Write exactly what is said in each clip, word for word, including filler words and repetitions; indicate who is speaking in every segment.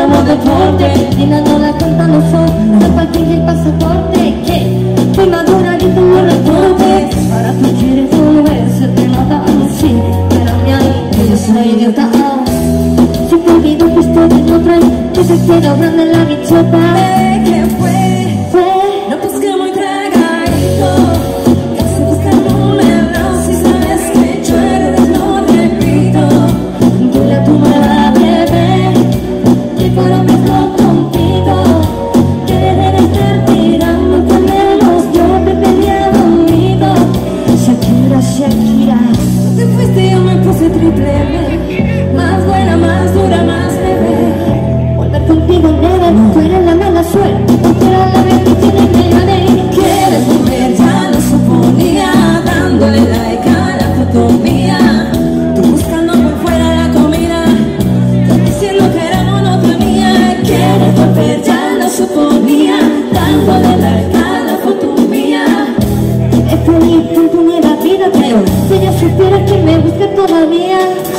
Speaker 1: nuevo deporte, llenando la cuenta no son, no paquete el pasaporte, que fui madura y tengo reporte. Ahora tú quieres volver, se te nota así, pero mi ahí, yo soy idiota. Siempre olvido que estoy en otra y que se quiere grande en la bichota.
Speaker 2: ¿Qué fue?
Speaker 1: Fue
Speaker 2: No busqué muy tragadito, casi buscando un melón. Si sabes que yo eres, lo repito.
Speaker 1: dile a tu nueva bebé que por hombre no compito, que deje de estar tirando, que al menos yo te pedía dormido. Shakira, Shakira,
Speaker 2: Te fuiste y yo me puse triple B, más buena, más dura, más bebé.
Speaker 1: volver contigo nada, tú eres la mala suerte, tú eres la vez que tiene que ganar.
Speaker 2: Quieres volver, ya lo suponía, dándole like a la foto mía. Tú buscando por fuera la comida, yo diciendo que era monotonía. Quieres volver, ya lo suponía, dándole like a la foto mía.
Speaker 1: Es feliz con tu nueva vida, pero si ella supiera que me busca todavía.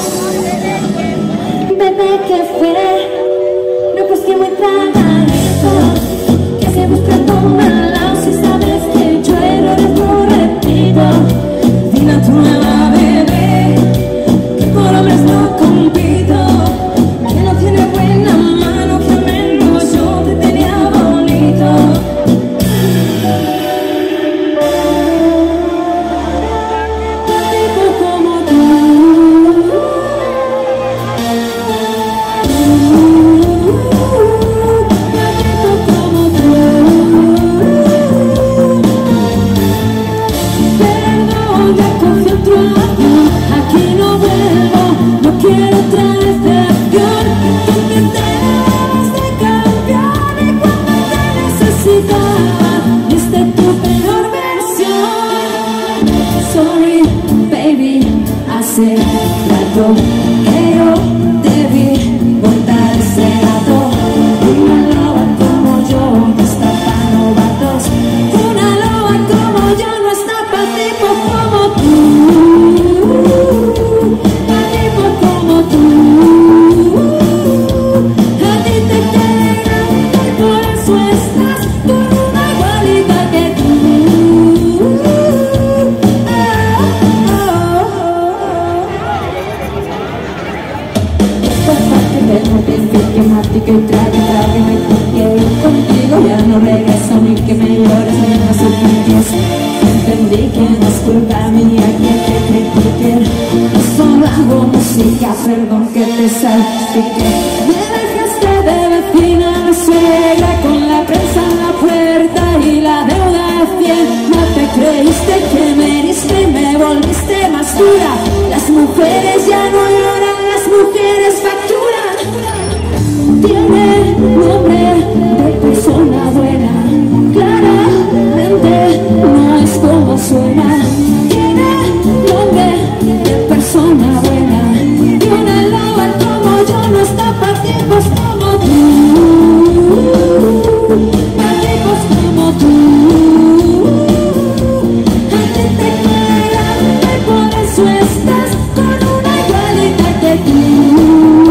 Speaker 1: Bebé, ¿qué fue? No busqué muy tragadito, que se buscando un lado. Si sabes que yo errores no repito.
Speaker 2: Dile a tu nueva bebé que por hombres no compito, que no tiene buena mano, que al menos yo te tenía bonito. Tipo como tú, tipo como tú. Perdón, ya cogí otro avión, aquí no vuelvo, no quiero otra vez de avión. Tú que te debes de cambiar y cuando te necesitaba, diste tu peor versión. Sorry, baby, hace rato que yo debí botar ese gato. Una loba como yo no está pa' novatos, una loba como yo no está pa' tipo como tú, pa' tipo como tú. A ti te queda y por eso estás con una igualita que tú. Que mate, que trague, trague, me quiero contigo. Ya no regreso ni que me llores ni me supliques. Entendí que no es culpa mía que te critiquen. No solo hago música, perdón que te salpique. Me dejaste de vecina de suegra con la prensa en la puerta y la deuda de fiel. No te creíste que me heriste y me volviste más dura. Las mujeres ya no lloran, las mujeres facturan. Tiene nombre de persona buena, claramente no es como suena. Tiene nombre de persona buena, y una loba como yo no está pa' tiempos como tú, pa' tiempos como tú. A ti te queda y por eso estás con una igualita que tú.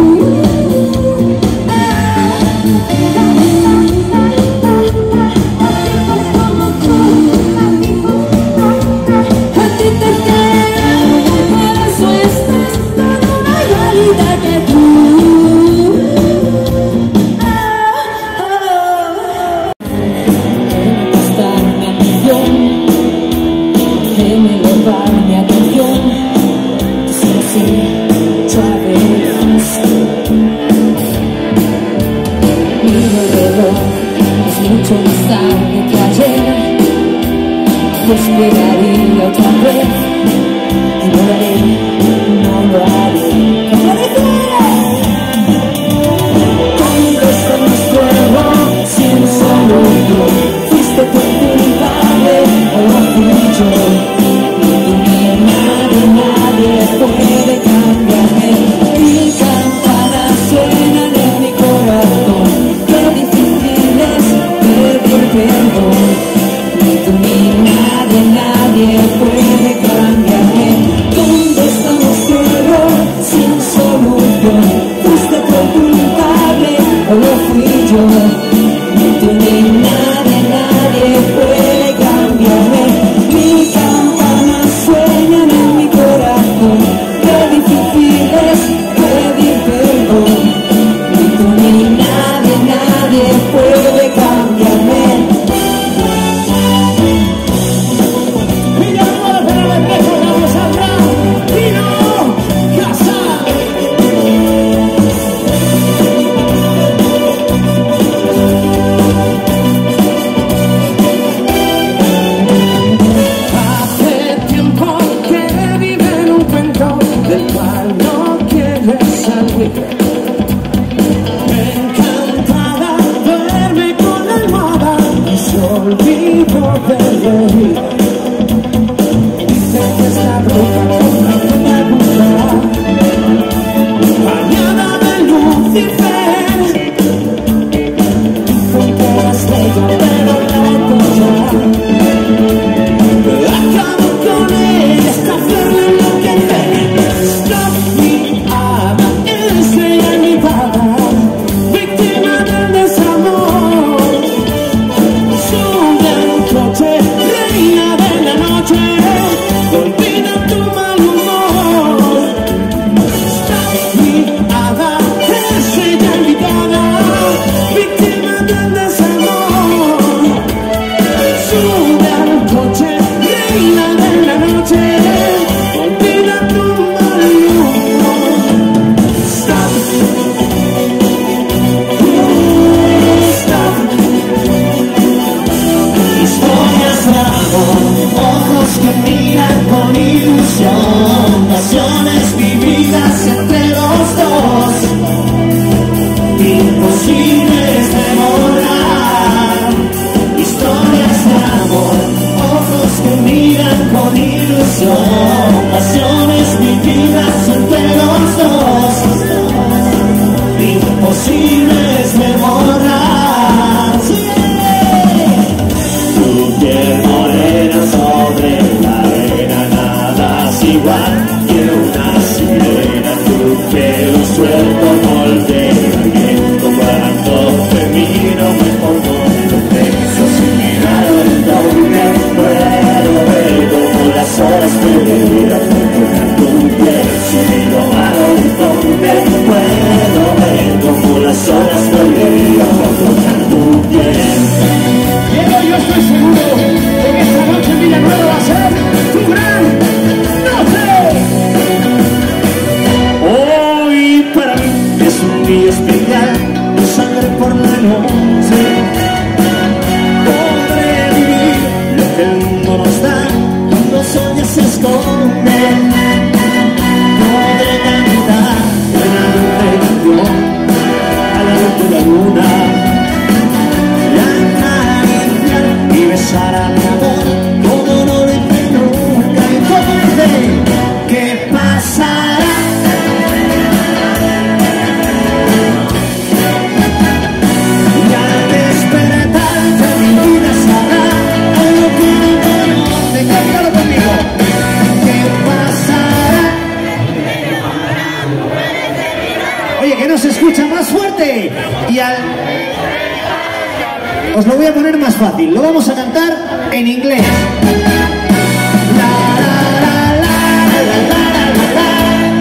Speaker 2: Esperaría otra vez y no lo haré, no lo haré. ¿Cómo dice? Hombres con más fuego, sin solo yo. Fuiste tu culpable o fui yo. Ni tú ni nadie, nadie puede cambiarme. Mil campanas suenan en mi corazón. Qué difícil es pedir perdón. Ni tú ni nadie, nadie puede cambiarme. ¿Dónde está Ni tú ni nadie, nadie puede cambiarme. Mi campana sueña en mi corazón. Qué difícil es pedir perdón. Ni tú ni nadie, nadie puede cambiarme.
Speaker 3: Mira, vamos a ver el espejo, vamos atrás. Dino Casal. Hace tiempo que vive en un cuento del cual no quieres salir. Me encantaba verme con la almohada y se olvidó de reír. Dice que está loca con la buena burla, bañada de Lucifer. Dice que la estrella pero la cosa. Acabo con ella hasta hacerle enloquecer. Stop me, ama, estrella invitada, víctima del desamor. Sube al coche, reina de la noche, olvida tu mal humor. Stop me, ama, estrella invitada, víctima del desamor. Sube al coche, reina de la noche, olvida tu mal humor. Stop, stop. Historias de amor, ojos que miran con ilusión, pasiones vividas entre los dos, imposibles de borrar. Historias de amor, ojos que miran con ilusión, pasiones vividas entre los dos, imposibles de borrar. Sí. Tu piel morena sobre la arena, nada es igual que una sirena. Tu pelo suelto moldea el viento, cuando te miro me pongo intenso. Sin mirar el doble puedo ver como las horas perderán tu piel. Si miro a horizonte puedo ver como las horas perderán tu piel. Pero yo estoy seguro de que esta noche en Villanueva va a ser tu gran noche. Hoy para mí es un día especial, de sangre por la noche. Podré vivir lo que el mundo nos da, cuando sueños se esconden. Podré cantar delante de Dios, a la luz de la luna, y besar a mi amor como no lo hice nunca. Y como dice, ¿qué pasará? Y al despertar mi vida sabrá algo que no conoce. Cántalo conmigo. ¿Qué pasará? Oye, que no se escucha más fuerte. Y al... Os lo voy a poner más fácil, lo vamos a cantar en inglés. La, la, la, la, la, la, la, la.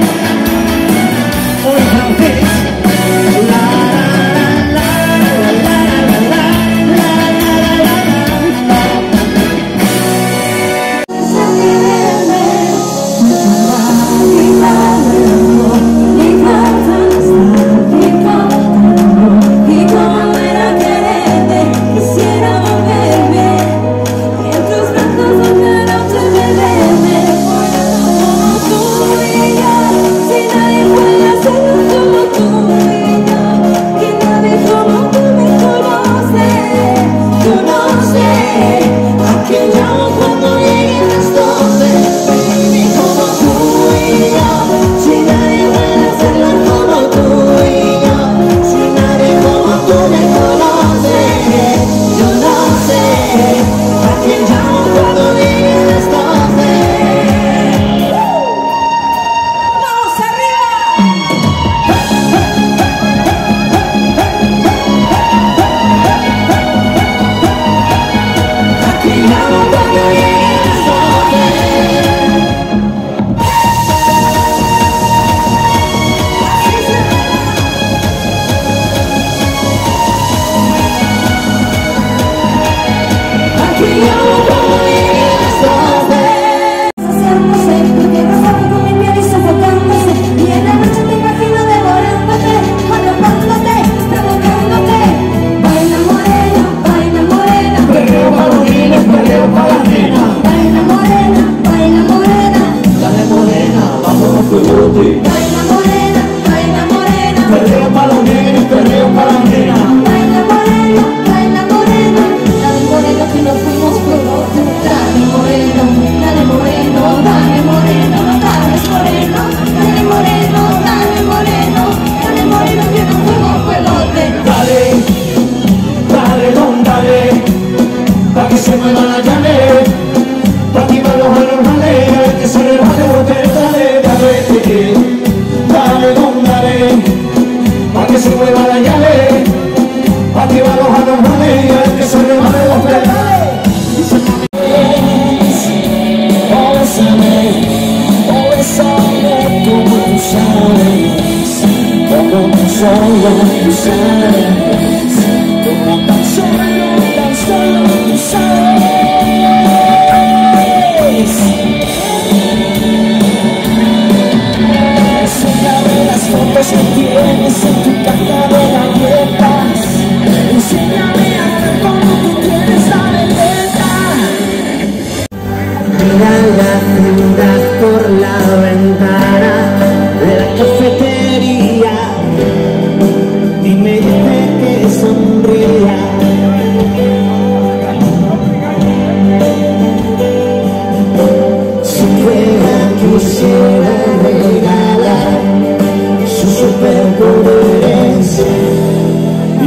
Speaker 3: O en francés. La, la, la, la, la, la, la, la, la, la,
Speaker 1: Y como era quererte, quisiera volverme, y en tus brazos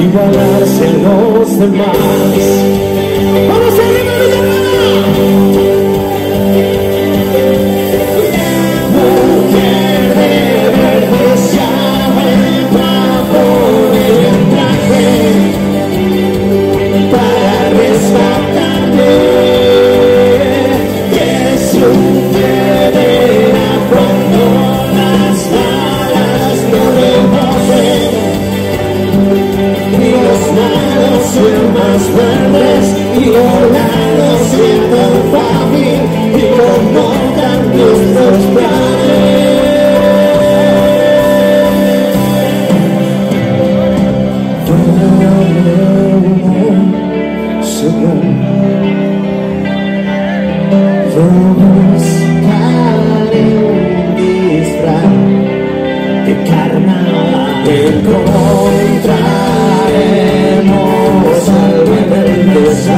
Speaker 3: igualarse a los demás. ¡Vamos arriba, Villanueva! Mujer de verde se ha vuelto a poner el traje para rescatarme. Que sucederá cuando las balas no reboten y los malos sean más fuertes y volarlos sientan fácil y conozcan nuestros planes. Buscaré un disfraz de carnaval. Encontraremos al verde,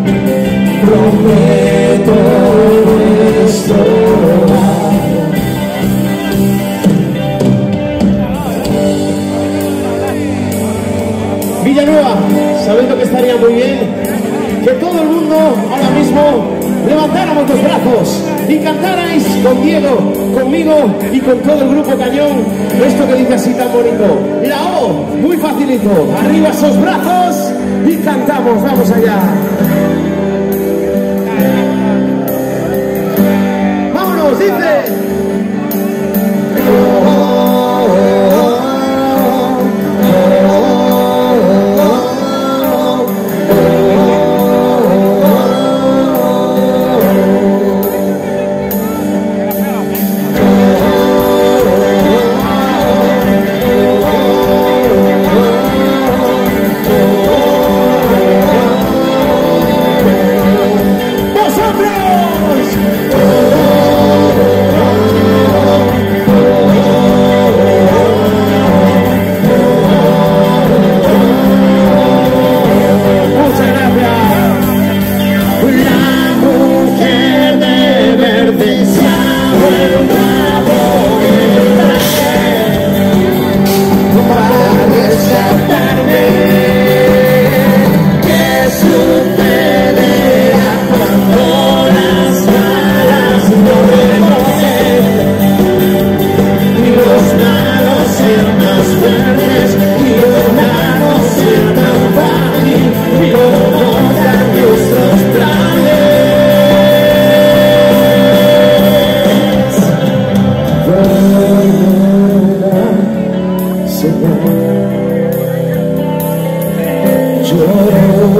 Speaker 3: prometo nuestro hogar. Villanueva, sabiendo que estaría muy bien que todo el mundo ahora mismo levantáramos los brazos y cantarais con Diego, conmigo y con todo el grupo Cañón esto que dice así tan bonito. La O, muy facilito, arriba esos brazos y cantamos, vamos allá. Vámonos, dice.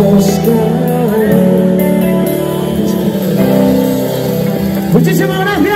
Speaker 3: Muchísimas gracias.